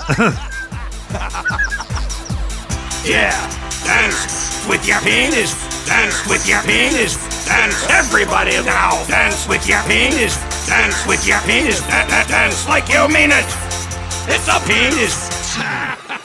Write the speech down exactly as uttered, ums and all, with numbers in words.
Yeah, dance with your penis. Dance with your penis. Dance, everybody now. Dance with your penis. Dance with your penis. Da -da Dance like you mean it. It's a penis.